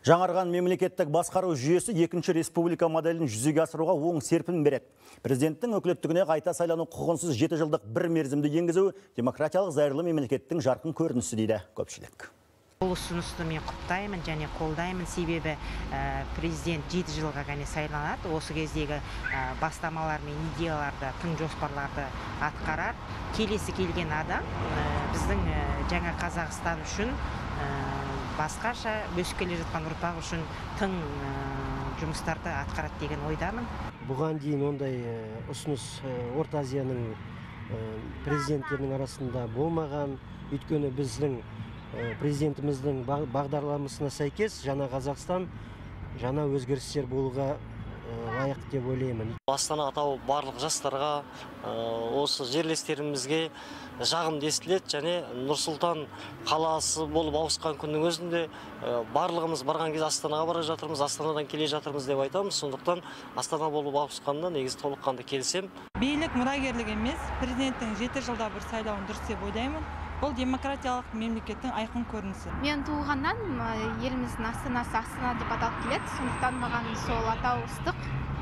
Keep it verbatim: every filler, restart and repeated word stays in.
Жаңарған мемлекеттік басқару жүйесі екінші республика моделін жүзеге асыруға оң серпін береді. Президенттің өкілеттігіне қайта сайлану құқығынсыз жеті жылдық бір мерзімді енгізу демократиялық зайырлы мемлекеттің жарқын көрінісі дейді көпшілік. Бұл ұсынысты мен құптаймын және қолдаймын, себебі президент жеті жылға ғана сайланады. Осы кездегі бастамалар мен идеяларды, тың жоспарларды атқарар. Келесі келген адам біздің жаңа Қазақстан үшін, басқаша өсіп келе жатқан ұрпақ үшін тың жұмыстарды атқарады деген ойдамын. Бұған дейін ондай ұсыныс Орта Азияның президенттерінің арасында болмаған. Өйткені біздің президентіміздің бағдарламасына сәйкес жаңа Қазақстан жаңа өзгерістер болуға лайық деп ойлаймын. Астана атауы барлық жастарға, осы жерлестерімізге жағымды естіледі және Нұр-Сұлтан қаласы болып ауысқан күннің өзінде барлығымыз барған кезде Астанаға бара жатырмыз, Астанадан келе жатырмыз деп айтамыз. Сондықтан Астана болып ауысқанда негізі толыққанды келісем. Билік мұрагерлік емес, президенттің жеті жылда бір сайлауын дұрыс деп ойлаймын. Бұл демократиялық мемлекеттің айқын көрінісі. Мен туғаннан еліміздің астанасы Астана деп аталып келеді. Сондықтан маған сол атау ыстық.